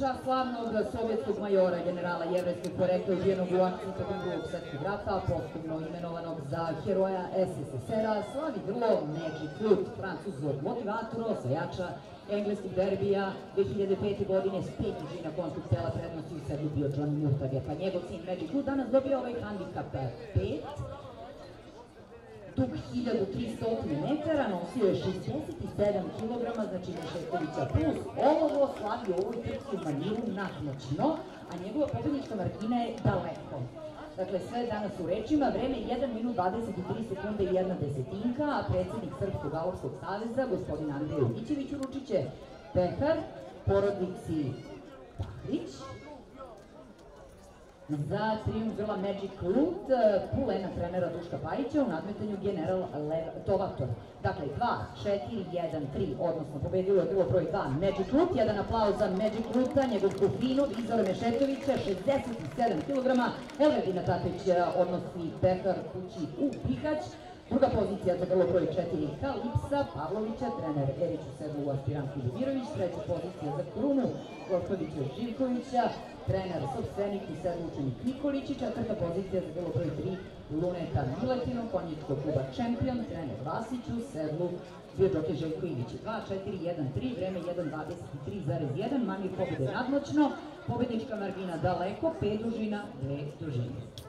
čast slavnog sovjetskog majora, generala jevrejskog porekla ubijenog u akciji tokom Drugog svjetskog rata, posthumno imenovanog za heroja SSSR-a, slavi grlo Magic Flute, francuzskog motivatora, osvajača engleskog derbija 2005. godine s 5 dužina konskog tela prednosti u sedlu bio Johnny Murtage, pa njegov sin Magic Flute danas dobio ovaj handikap 5, dug 1300 metara, nosio je 67 kg, znači Mešetovića plus olovo, slavi u ovoj trci u Manilu nadmoćno, a njegova pobednička margina je daleko. Dakle, sve danas u rečima, vreme 1 minut 23 sekunde i 1 desetinka, a predsjednik Srpskog galopskog saveza, gospodin Andrej Ugićević, uručit će pehar porodici Pahrić, za trijumf grla Magic Flute, pulena trenera Duška Pajića u nadmetanju general Tovator. Dakle, 2, 4, 1, 3, odnosno pobedilo je grlo broj 2 Magic Flute, jedan aplauz za Magic Flute, njegov Kufinov, Izora Mešetovića, 67 kg, Elvedina Tatić odnosi pehar kući u Bihać. Druga pozicija za grlo broj 4 Kalipsa Pavlovića, trener Erić u sedlu aspirant Ljubimirović. Treća pozicija za krunu Gorkovića Živkovića, trener sopstvenik u sedlu učenik Nikolić. I četvrta pozicija za grlo broj 3 Luneta Miletino, konjičkog kluba Čempion, trener Vasić u sedlu bio džokej Željko Ivić. 2, 4, 1, 3, vreme 1.23,1, manir pobede nadmoćno, pobednička margina daleko, 5 dužina, 2 dužine.